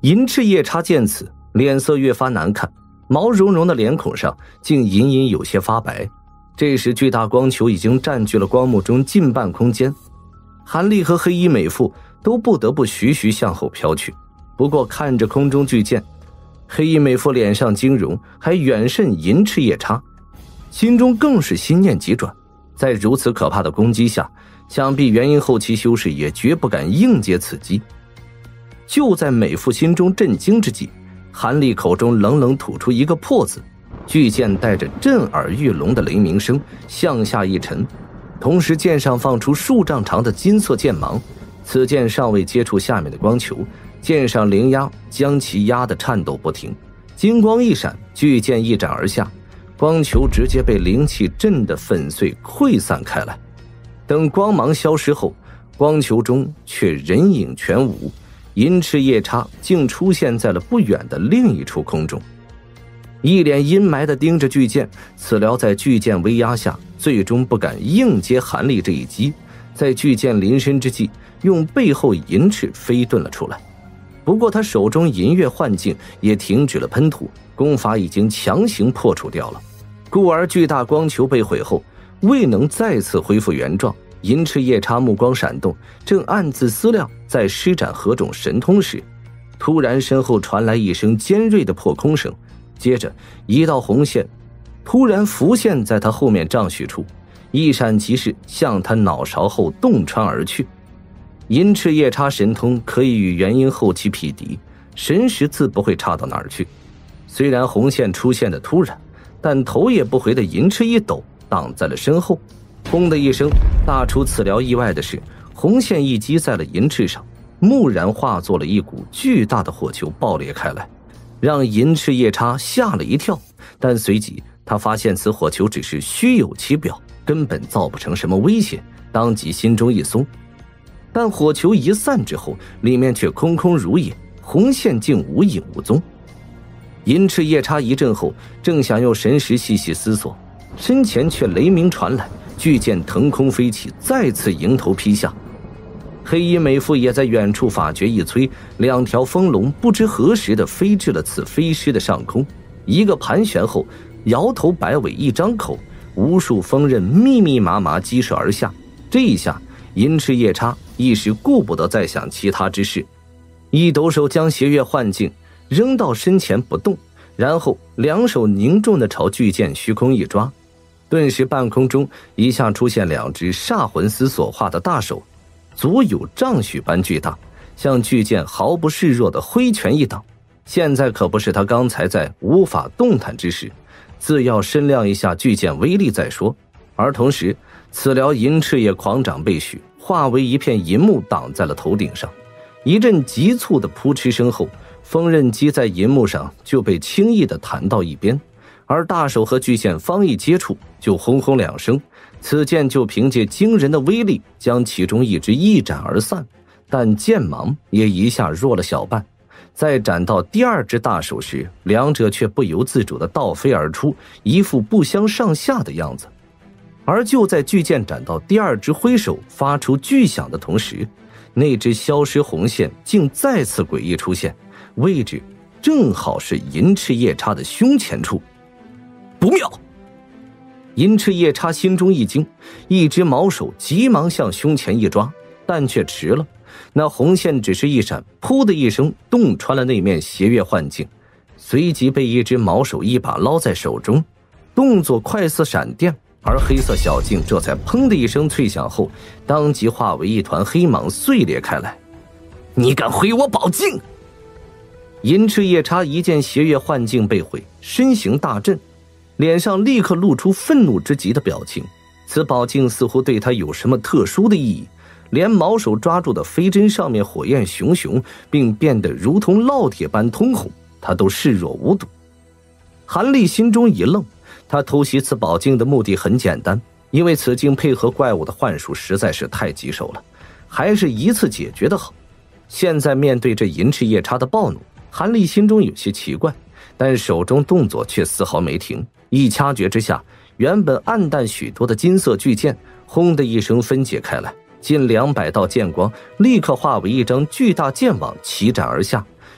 银翅夜叉见此，脸色越发难看，毛茸茸的脸孔上竟隐隐有些发白。这时巨大光球已经占据了光幕中近半空间，韩立和黑衣美妇都不得不徐徐向后飘去。不过看着空中巨剑，黑衣美妇脸上惊容还远甚银翅夜叉，心中更是心念急转。在如此可怕的攻击下，想必元婴后期修士也绝不敢应接此击。就在美妇心中震惊之际，韩立口中冷冷吐出一个破字，巨剑带着震耳欲聋的雷鸣声向下一沉，同时剑上放出数丈长的金色剑芒。此剑尚未接触下面的光球，剑上灵压将其压得颤抖不停。金光一闪，巨剑一斩而下，光球直接被灵气震得粉碎溃散开来。等光芒消失后，光球中却人影全无，银翅夜叉竟出现在了不远的另一处空中，一脸阴霾地盯着巨剑。此辽在巨剑威压下最终不敢硬接韩立这一击，在巨剑临身之际用背后银翅飞遁了出来。不过他手中银月幻境也停止了喷吐，功法已经强行破除掉了，故而巨大光球被毁后未能再次恢复原状。银翅夜叉目光闪动，正暗自思量在施展何种神通时，突然身后传来一声尖锐的破空声，接着一道红线突然浮现在他后面丈许处，一闪即逝，向他脑勺后洞穿而去。银翅夜叉神通可以与元婴后期匹敌，神识自不会差到哪儿去。虽然红线出现的突然，但头也不回的银翅一抖，挡在了身后。轰的一声，大出此辽意外的是，红线一击在了银翅上，蓦然化作了一股巨大的火球爆裂开来，让银翅夜叉吓了一跳。但随即他发现此火球只是虚有其表，根本造不成什么威胁，当即心中一松。但火球一散之后，里面却空空如也，红线竟无影无踪。银翅夜叉一阵后，正想用神识细细思索，身前却雷鸣传来，巨剑腾空飞起，再次迎头劈下。黑衣美妇也在远处法诀一催，两条风龙不知何时的飞至了此飞狮的上空，一个盘旋后，摇头摆尾一张口，无数锋刃密密麻麻激射而下。这一下银翅夜叉一时顾不得再想其他之事，一抖手将邪月幻境扔到身前不动，然后两手凝重地朝巨剑虚空一抓，顿时半空中一下出现两只煞魂丝所化的大手，足有丈许般巨大，向巨剑毫不示弱地挥拳一挡。现在可不是他刚才在无法动弹之时，自要身量一下巨剑威力再说。而同时此辽银翅也狂掌倍许，化为一片银幕挡在了头顶上。一阵急促的扑哧声后，锋刃击在银幕上就被轻易地弹到一边，而大手和巨剑方一接触，就轰轰两声，此剑就凭借惊人的威力将其中一只一斩而散，但剑芒也一下弱了小半。在斩到第二只大手时，两者却不由自主地倒飞而出，一副不相上下的样子。而就在巨剑斩到第二只挥手发出巨响的同时，那只消失红线竟再次诡异出现，位置正好是银翅夜叉的胸前处。不妙！银翅夜叉心中一惊，一只毛手急忙向胸前一抓，但却迟了。那红线只是一闪，噗的一声洞穿了那面邪月幻境，随即被一只毛手一把捞在手中，动作快似闪电。而黑色小镜这才砰的一声脆响后，当即化为一团黑芒碎裂开来。你敢毁我宝镜！银翅夜叉一见邪月幻境被毁，身形大震，脸上立刻露出愤怒之极的表情。此宝镜似乎对他有什么特殊的意义，连毛手抓住的飞针上面火焰熊熊，并变得如同烙铁般通红，他都视若无睹。韩立心中一愣，他偷袭此宝镜的目的很简单，因为此镜配合怪物的幻术实在是太棘手了，还是一次解决的好。现在面对这银翅夜叉的暴怒，韩立心中有些奇怪，但手中动作却丝毫没停。一掐诀之下，原本暗淡许多的金色巨剑轰的一声分解开来，近200道剑光立刻化为一张巨大剑网齐斩而下，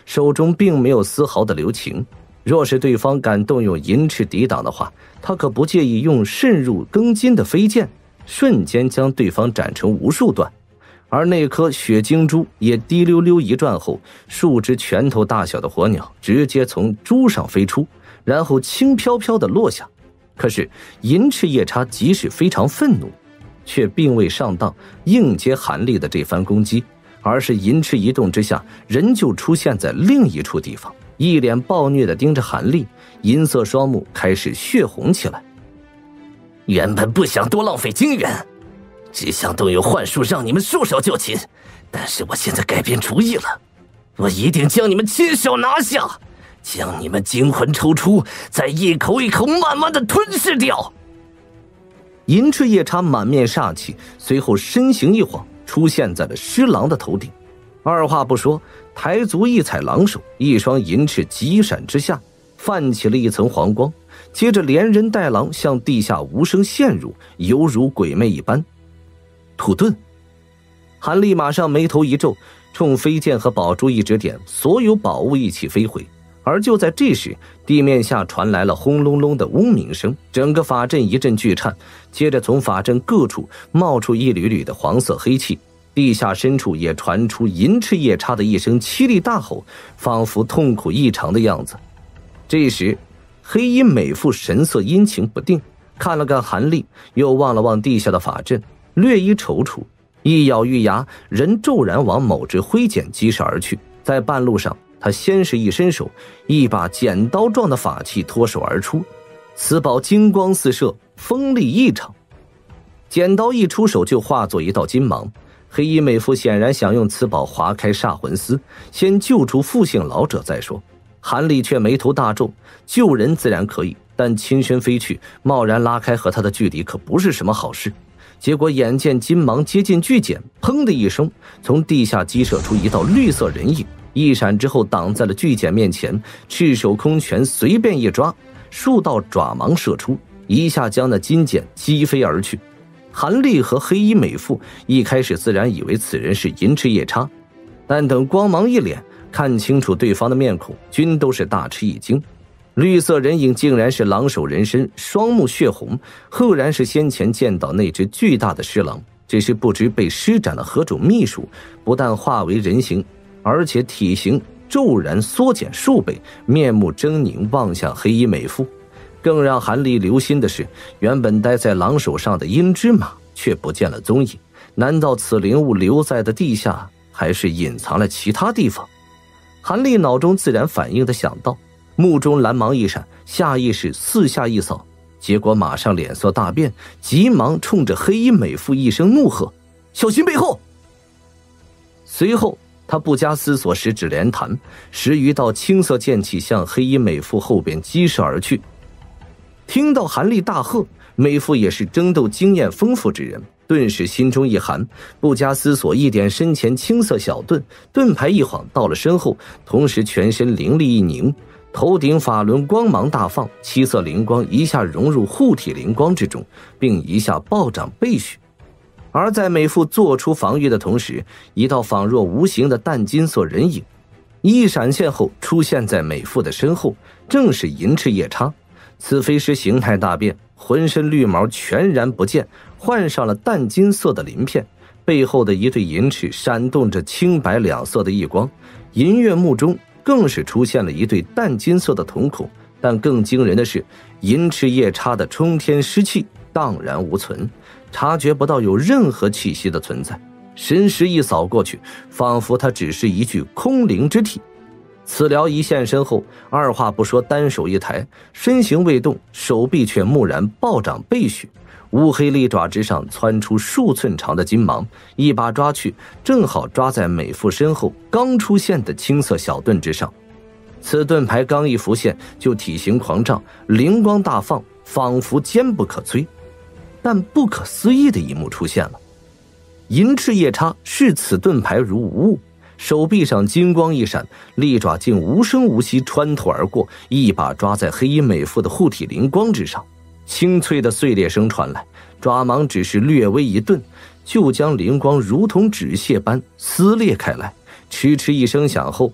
手中并没有丝毫的留情。若是对方敢动用银翅抵挡的话，他可不介意用渗入庚金的飞剑瞬间将对方斩成无数段。而那颗血晶珠也滴溜溜一转后，数只拳头大小的火鸟直接从珠上飞出，然后轻飘飘地落下。可是银翅夜叉即使非常愤怒，却并未上当应接韩立的这番攻击，而是银翅一动之下，人就出现在另一处地方，一脸暴虐地盯着韩立，银色双目开始血红起来。 原本不想多浪费金元，只想动用幻术让你们束手就擒，但是我现在改变主意了，我一定将你们亲手拿下，将你们精魂抽出，再一口一口慢慢地吞噬掉。 银翅夜叉满面煞气，随后身形一晃，出现在了狮狼的头顶。二话不说，抬足一踩狼手，一双银翅急闪之下，泛起了一层黄光，接着连人带狼向地下无声陷入，犹如鬼魅一般。土遁，韩立马上眉头一皱，冲飞剑和宝珠一指点，所有宝物一起飞回。而就在这时，地面下传来了轰隆隆的嗡鸣声，整个法阵一阵剧颤，接着从法阵各处冒出一缕缕的黄色黑气，地下深处也传出银翅夜叉的一声凄厉大吼，仿佛痛苦异常的样子。这时黑衣美妇神色阴晴不定，看了看韩立，又望了望地下的法阵，略一踌躇，一咬玉牙，人骤然往某只挥剑击射而去。在半路上，他先是一伸手，一把剪刀状的法器脱手而出，此宝金光四射，锋利异常。剪刀一出手就化作一道金芒，黑衣美妇显然想用此宝划开煞魂丝，先救出傅姓老者再说。韩立却眉头大皱，救人自然可以，但亲身飞去，贸然拉开和他的距离可不是什么好事。结果眼见金芒接近巨茧，砰的一声，从地下激射出一道绿色人影，一闪之后挡在了巨茧面前，赤手空拳随便一抓，数道爪芒射出，一下将那金茧击飞而去。韩立和黑衣美妇一开始自然以为此人是银翅夜叉，但等光芒一脸，看清楚对方的面孔，均都是大吃一惊。绿色人影竟然是狼首人身，双目血红，赫然是先前见到那只巨大的狮狼，只是不知被施展了何种秘术，不但化为人形，而且体型骤然缩减数倍，面目狰狞望向黑衣美妇。更让韩立留心的是，原本待在狼手上的鹰之马却不见了踪影，难道此灵物留在的地下，还是隐藏了其他地方？韩立脑中自然反应的想到，目中蓝芒一闪，下意识四下一扫，结果马上脸色大变，急忙冲着黑衣美妇一声怒喝：“小心背后！”随后他不加思索，十指连弹，10余道青色剑气向黑衣美妇后边击射而去。听到韩立大喝，美妇也是争斗经验丰富之人，顿时心中一寒，不加思索，一点身前青色小盾，盾牌一晃到了身后，同时全身灵力一凝，头顶法轮光芒大放，7色灵光一下融入护体灵光之中，并一下暴涨倍许。而在美妇做出防御的同时，一道仿若无形的淡金色人影一闪现后出现在美妇的身后，正是银翅夜叉。此飞狮形态大变，浑身绿毛全然不见，换上了淡金色的鳞片，背后的一对银翅闪动着青白两色的异光，银月目中更是出现了一对淡金色的瞳孔。但更惊人的是，银翅夜叉的冲天尸气荡然无存，察觉不到有任何气息的存在，神识一扫过去，仿佛它只是一具空灵之体。此辽一现身后，二话不说，单手一抬，身形未动，手臂却蓦然暴涨倍许，乌黑利爪之上窜出数寸长的金芒，一把抓去，正好抓在美妇身后刚出现的青色小盾之上。此盾牌刚一浮现，就体型狂胀，灵光大放，仿佛坚不可摧。但不可思议的一幕出现了，银翅夜叉视此盾牌如无物，手臂上金光一闪，利爪竟无声无息穿透而过，一把抓在黑衣美妇的护体灵光之上。清脆的碎裂声传来，爪芒只是略微一顿，就将灵光如同纸屑般撕裂开来。嗤嗤一声响后，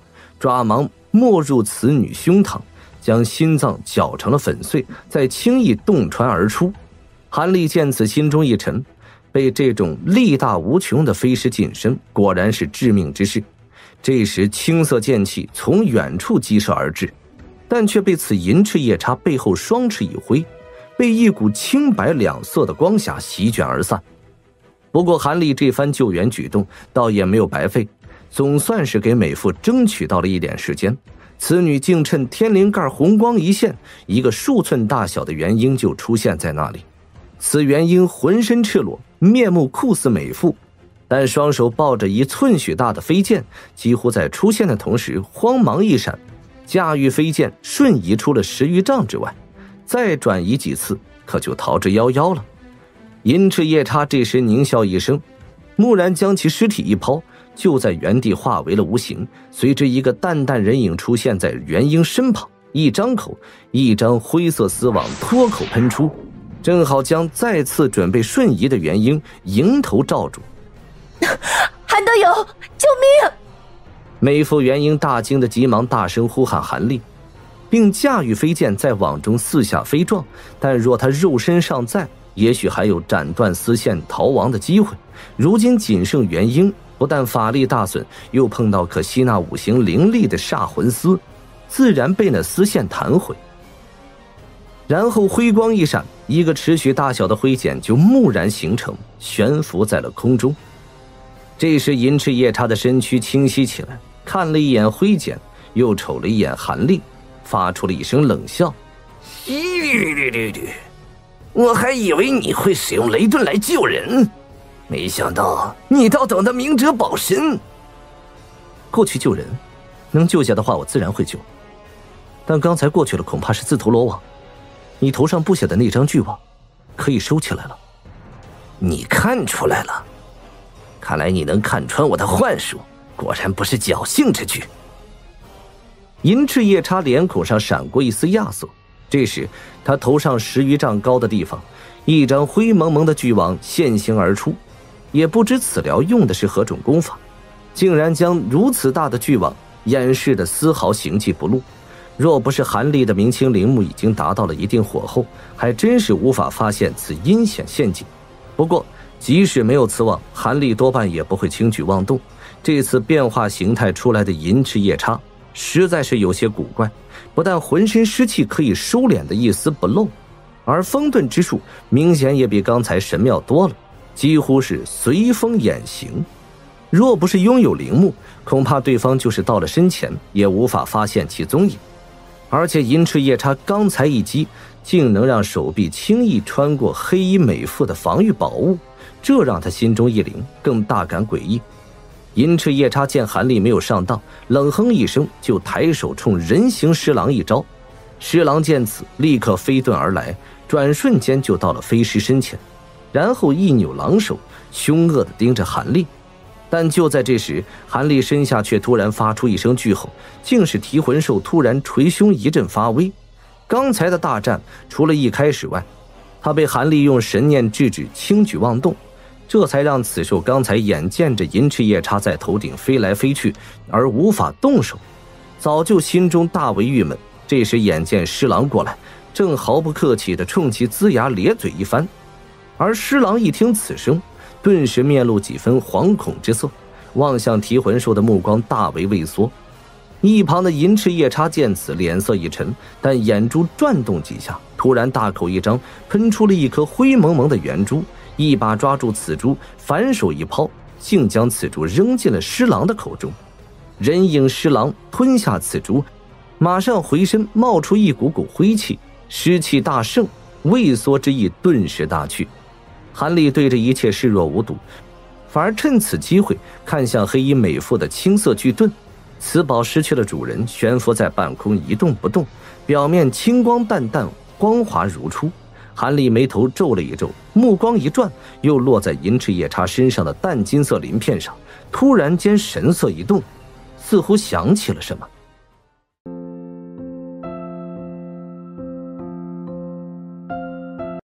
抓忙没入此女胸膛，将心脏搅成了粉碎，再轻易洞穿而出。韩立见此心中一沉，被这种力大无穷的飞尸近身果然是致命之事。这时青色剑气从远处激射而至，但却被此银翅夜叉背后双翅一挥，被一股青白两色的光霞席卷而散。不过韩立这番救援举动倒也没有白费，总算是给美妇争取到了一点时间。此女竟趁天灵盖红光一现，一个数寸大小的元婴就出现在那里。此元婴浑身赤裸，面目酷似美妇，但双手抱着一寸许大的飞剑，几乎在出现的同时慌忙一闪，驾驭飞剑瞬移出了10余丈之外，再转移几次可就逃之夭夭了。银翅夜叉这时狞笑一声，蓦然将其尸体一抛，就在原地化为了无形，随之一个淡淡人影出现在元婴身旁，一张口，一张灰色丝网脱口喷出，正好将再次准备瞬移的元婴迎头罩住。 韩德友，救命！ 美妇元婴大惊的急忙大声呼喊韩立，并驾驭飞剑在网中四下飞撞，但若他肉身尚在，也许还有斩断丝线逃亡的机会。如今仅剩元婴，不但法力大损，又碰到可吸纳五行灵力的煞魂丝，自然被那丝线弹毁。然后辉光一闪，一个尺许大小的灰茧就蓦然形成，悬浮在了空中。这时银翅夜叉的身躯清晰起来，看了一眼灰茧，又瞅了一眼韩立，发出了一声冷笑： 我还以为你会使用雷遁来救人，没想到你倒懂得明哲保身。 过去救人，能救下的话我自然会救，但刚才过去了，恐怕是自投罗网。你头上布下的那张巨网可以收起来了。 你看出来了，看来你能看穿我的幻术，果然不是侥幸之举。 银翅夜叉脸孔上闪过一丝亚色，这时他头上10余丈高的地方，一张灰蒙蒙的巨网现形而出，也不知此疗用的是何种功法，竟然将如此大的巨网掩饰得丝毫形迹不露。若不是韩立的明清陵墓已经达到了一定火候，还真是无法发现此阴险陷阱。不过即使没有此网，韩立多半也不会轻举妄动。这次变化形态出来的银翅夜叉实在是有些古怪，不但浑身湿气可以收敛的一丝不漏，而风遁之术明显也比刚才神妙多了，几乎是随风演行。若不是拥有陵墓，恐怕对方就是到了身前也无法发现其踪影。而且银翅夜叉刚才一击，竟能让手臂轻易穿过黑衣美妇的防御宝物，这让他心中一凛，更大感诡异。银翅夜叉见韩立没有上当，冷哼一声，就抬手冲人形狮狼一招。狮狼见此，立刻飞遁而来，转瞬间就到了飞狮身前，然后一扭狼手，凶恶地盯着韩立。但就在这时，韩立身下却突然发出一声巨吼，竟是提魂兽突然捶胸一阵发威。刚才的大战除了一开始外，他被韩立用神念制止轻举妄动，这才让此兽刚才眼见着银翅夜叉在头顶飞来飞去而无法动手，早就心中大为郁闷。这时眼见狮狼过来，正毫不客气地冲其龇牙咧嘴一番，而狮狼一听此声，顿时面露几分惶恐之色，望向提魂兽的目光大为畏缩。一旁的银翅夜叉见此，脸色一沉，但眼珠转动几下，突然大口一张，喷出了一颗灰蒙蒙的圆珠，一把抓住此珠，反手一抛，竟将此珠扔进了狮狼的口中。人影狮狼吞下此珠，马上回身冒出一股股灰气，湿气大盛，畏缩之意顿时大去。韩立对这一切视若无睹，反而趁此机会看向黑衣美妇的青色巨盾。此宝失去了主人，悬浮在半空一动不动，表面青光淡淡，光滑如初。韩立眉头皱了一皱，目光一转，又落在银翅夜叉身上的淡金色鳞片上，突然间神色一动，似乎想起了什么。